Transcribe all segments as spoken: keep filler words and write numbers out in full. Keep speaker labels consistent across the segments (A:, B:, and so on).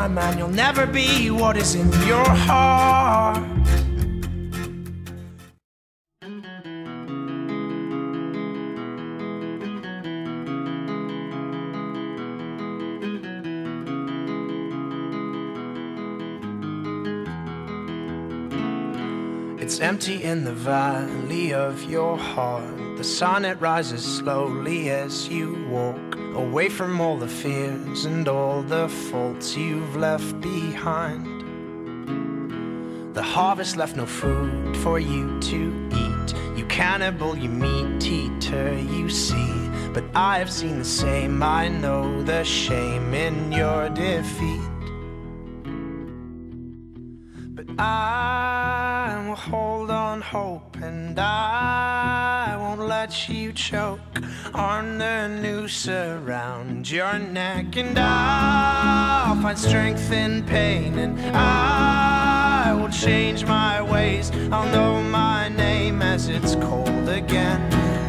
A: my man, you'll never be what is in your heart. It's empty in the valley of your heart. The sun, it rises slowly as you walk away from all the fears and all the faults you've left behind. The harvest left no food for you to eat. You cannibal, you meat eater, you see. But I have seen the same, I know the shame in your defeat. But I will hold on hope, and I won't let you choke on the noose around your neck. And I'll find strength in pain, and I will change my ways. I'll know my name as it's cold again.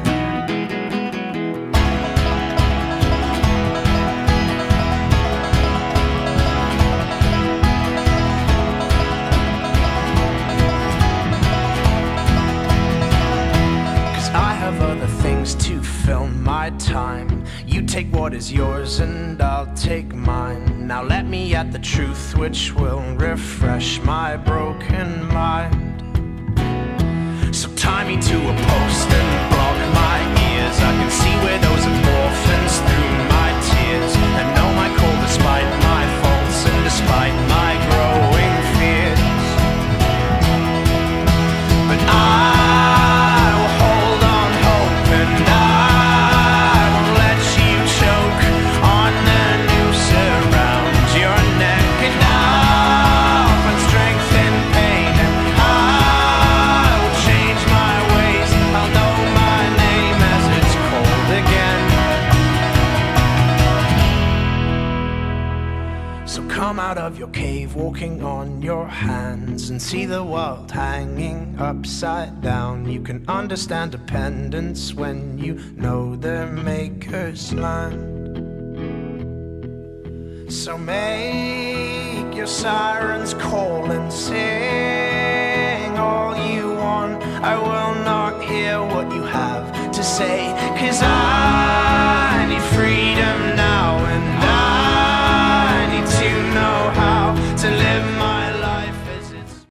A: To fill my time, you take what is yours and I'll take mine. Now let me at the truth which will refresh my broken mind. So tie me to a post and block my ears. I can see where those orphans through my tears, and know my call despite my faults and despite my growing fears. But I out of your cave, walking on your hands, and see the world hanging upside down. You can understand dependence when you know their maker's land. So make your sirens call and sing all you want. I will not hear what you have to say, 'cause I